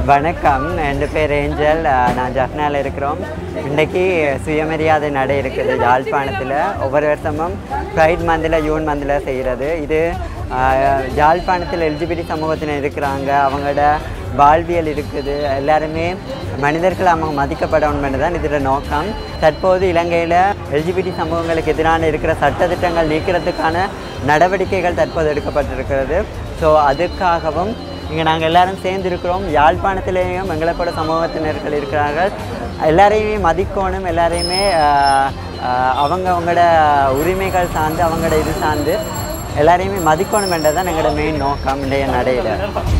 வணக்கம், என் பேர் ஏஞ்சல். நான் ஜஃப்னாவில் இருக்கிறோம். இன்றைக்கி சுயமரியாதை நடை இருக்குது யாழ்ப்பாணத்தில். ஒவ்வொரு வருஷமும் ப்ரைட் மந்தில் ஜூன் மந்தில் செய்கிறது. இது யாழ்ப்பாணத்தில் எல்ஜிபிடி சமூகத்தினர் இருக்கிறாங்க, அவங்களோட வாழ்வியல் இருக்குது, எல்லாருமே மனிதர்கள் அவங்க மதிக்கப்படணும் தான் இதில் நோக்கம். தற்போது இலங்கையில் எல்ஜிபிடி சமூகங்களுக்கு எதிரான இருக்கிற சட்டத்திட்டங்கள் நீக்கிறதுக்கான நடவடிக்கைகள் தற்போது எடுக்கப்பட்டிருக்கிறது. ஸோ அதுக்காகவும் இங்கே நாங்கள் எல்லோரும் சேர்ந்துருக்கிறோம். யாழ்ப்பாணத்திலேயும் எங்களை கூட சமூகத்தினர்கள் இருக்கிறார்கள். எல்லாரையுமே மதிக்கணும், எல்லாரையுமே அவங்களோட உரிமைகள் சார்ந்து அவங்களோட இது சார்ந்து எல்லாரையுமே மதிக்கணும் என்றதான் எங்களோட மெயின் நோக்கம் இன்றைய நடையில்.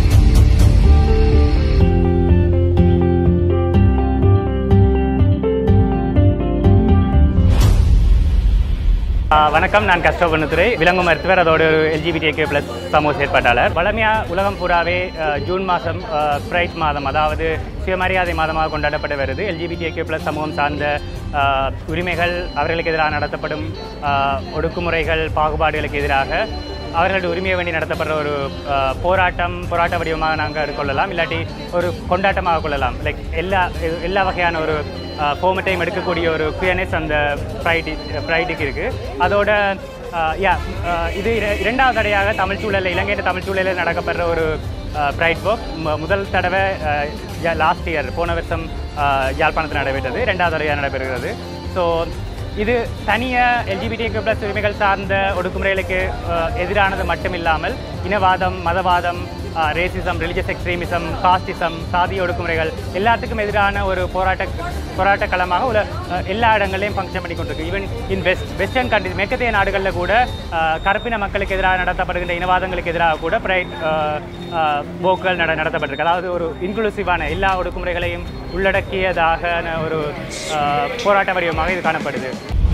வணக்கம், நான் கஷ்டப்பண்ணுத்துறை விலங்கு மருத்துவர், அதோட ஒரு LGBTQI+ சமூக செயற்பாட்டாளர். வளமையாக உலகம் பூராவே ஜூன் மாதம் ப்ரைட் மாதம், அதாவது சுயமரியாதை மாதமாக கொண்டாடப்பட்டு வருது. LGBTQI+ சமூகம் சார்ந்த உரிமைகள், அவர்களுக்கு எதிராக நடத்தப்படும் ஒடுக்குமுறைகள், பாகுபாடுகளுக்கு எதிராக அவர்களுடைய உரிமையை வேண்டி நடத்தப்படுற ஒரு போராட்ட வடிவமாக நாங்கள் எடுத்துக்கொள்ளலாம், இல்லாட்டி ஒரு கொண்டாட்டமாக கொள்ளலாம். லைக் எல்லா வகையான ஒரு ஃபார்மட்டையும் எடுக்கக்கூடிய ஒரு குயர்னஸ் அந்த ஃப்ரைடுக்கு இருக்குது. அதோட இது இரண்டாவது தடையாக தமிழ் சூழலில், இலங்கையின் தமிழ் சூழலில் நடக்கப்படுற ஒரு ப்ரைட் வாக். முதல் தடவை லாஸ்ட் இயர், போன வருஷம் யாழ்ப்பாணத்தில் நடைபெற்றது. இரண்டாவது தடவையாக நடைபெறுகிறது. ஸோ இது தனியாக LGBTQ+ உரிமைகள் சார்ந்த ஒடுக்குமுறைகளுக்கு எதிரானது மட்டும் இல்லாமல் இனவாதம், மதவாதம், ரேசிசம், ரிலிஜியஸ் எக்ஸ்ட்ரீமிசம், காஸ்டிசம், சாதிய ஒடுக்குமுறைகள் எல்லாத்துக்கும் எதிரான ஒரு போராட்ட களமாக எல்லா இடங்களையும் ஃபங்க்ஷன் பண்ணி கொண்டிருக்கு. ஈவன் இன் வெஸ்டர்ன் கண்ட்ரிஸ், மேற்கத்திய நாடுகளில் கூட கருப்பின மக்களுக்கு எதிராக நடத்தப்படுகின்ற இனவாதங்களுக்கு எதிராக கூட ப்ரைட் போக்குகள் நடத்தப்பட்டிருக்கு. அதாவது ஒரு இன்க்ளூசிவான எல்லா ஒடுக்குமுறைகளையும் உள்ளடக்கியதாக ஒரு போராட்ட வடிவமாக இது காணப்படுது.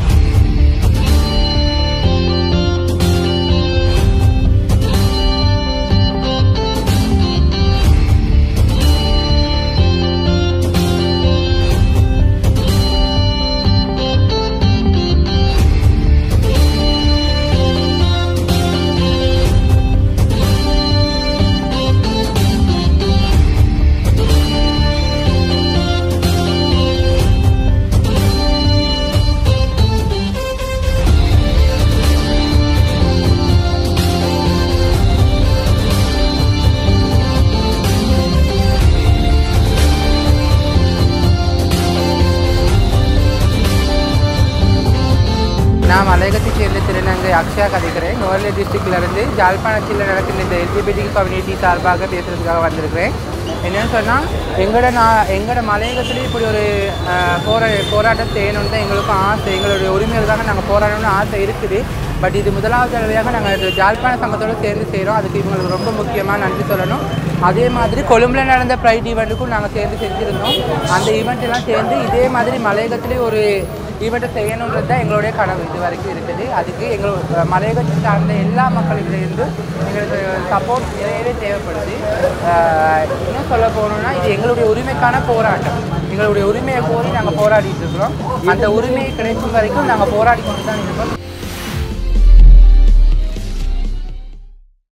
நான் மலையகத்தை சேர்ந்த திருநங்கை அக்ஷயா கதைக்கிறேன். நுவரெலியா டிஸ்ட்ரிக்ட்லேருந்து யாழ்ப்பாணத்தில் நடக்கின்ற இந்த LGBT கம்யூனிட்டி சார்பாக பேசுகிறதுக்காக வந்திருக்கிறேன். என்னென்னு சொன்னால், எங்களோட மலையகத்துலேயும் இப்படி ஒரு போராட்டம் செய்யணுன்னு தான் எங்களுக்கும் ஆசை. எங்களுடைய உரிமைகளுக்காக நாங்கள் போராடணும்னு ஆசை இருக்குது. பட் இது முதலாவது தடவையாக நாங்கள் யாழ்ப்பாண சங்கத்தோடு சேர்ந்து செய்கிறோம். அதுக்கு இவங்களுக்கு ரொம்ப முக்கியமாக நன்றி சொல்லணும். அதே மாதிரி கொழும்பில் நடந்த ப்ரைட் ஈவெண்ட்டுக்கும் நாங்கள் சேர்ந்து செஞ்சுருந்தோம். அந்த ஈவெண்ட்டெல்லாம் சேர்ந்து இதே மாதிரி மலையகத்துலேயும் ஒரு ஈவெண்ட்டை செய்யணுன்றது தான் எங்களுடைய கனவு இது வரைக்கும் இருக்குது. அதுக்கு எங்களோட மலையகத்தை சார்ந்த எல்லா மக்களிலிருந்து எங்களுக்கு சப்போர்ட் நிறையவே தேவைப்படுது. இன்னும் சொல்ல போகணுன்னா, இது எங்களுடைய உரிமைக்கான போராட்டம். எங்களுடைய உரிமையை கோரி நாங்கள் போராடிட்டு இருக்கிறோம். அந்த உரிமையை கிடைக்கும் வரைக்கும் நாங்கள் போராடி கொண்டு தான் இருக்கோம்.